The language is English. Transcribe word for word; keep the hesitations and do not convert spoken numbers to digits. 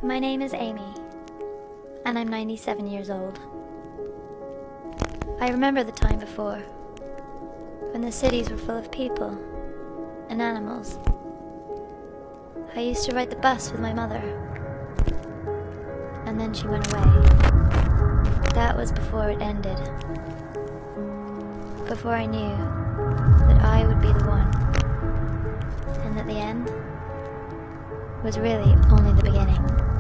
My name is Amy, and I'm ninety-seven years old. I remember the time before, when the cities were full of people and animals. I used to ride the bus with my mother, and then she went away. That was before it ended. Before I knew that I would be the one, and that the end was really only the beginning.